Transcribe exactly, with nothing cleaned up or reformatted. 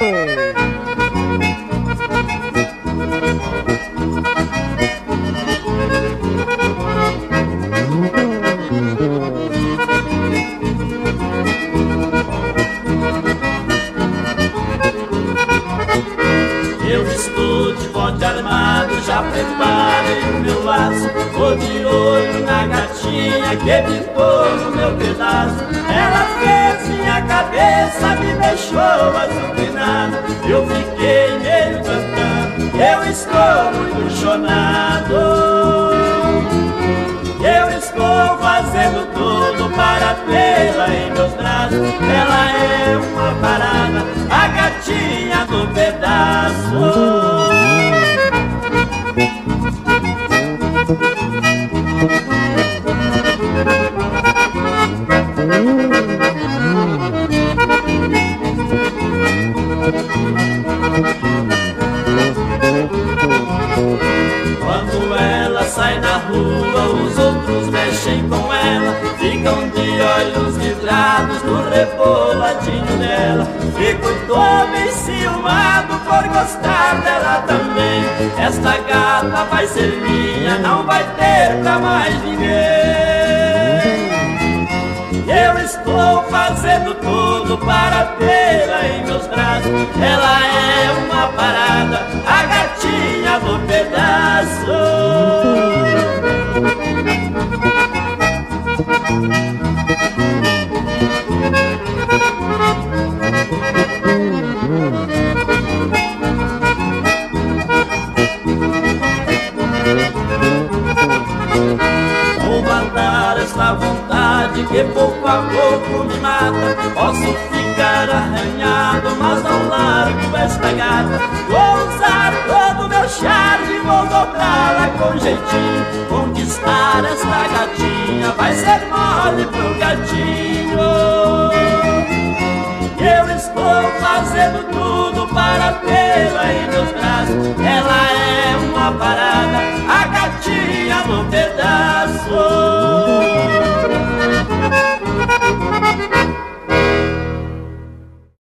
Eu estou de bote armado, já preparei o meu laço. Tô de olho na gatinha que ficou no meu pedaço. Ela fez minha cabeça, me deixou azucrinado. Eu fiquei meio cantando, eu estou muito chonado. Eu estou fazendo tudo para tê-la em meus braços. Ela é uma parada, a gatinha do pedaço. Quando ela sai na rua, os outros mexem com ela, ficam de olhos vidrados no reboladinho dela. Fico todo enciumado por gostar dela também. Esta gata vai ser minha, não vai ter pra mais ninguém. Eu estou fazendo tudo para tê-la em meus braços. Ela é uma parada, a gatinha do pedaço. Vou matar esta vontade que pouco a pouco me mata. Posso ficar arranhado, mas não largo esta gata. Vou usar todo o meu charme, vou dobrá-la com jeitinho. Conquistar esta gatinha vai ser mole pro gatinho. Eu estou fazendo tudo para tê-la em meus braços. Ela é uma parada, a gatinha do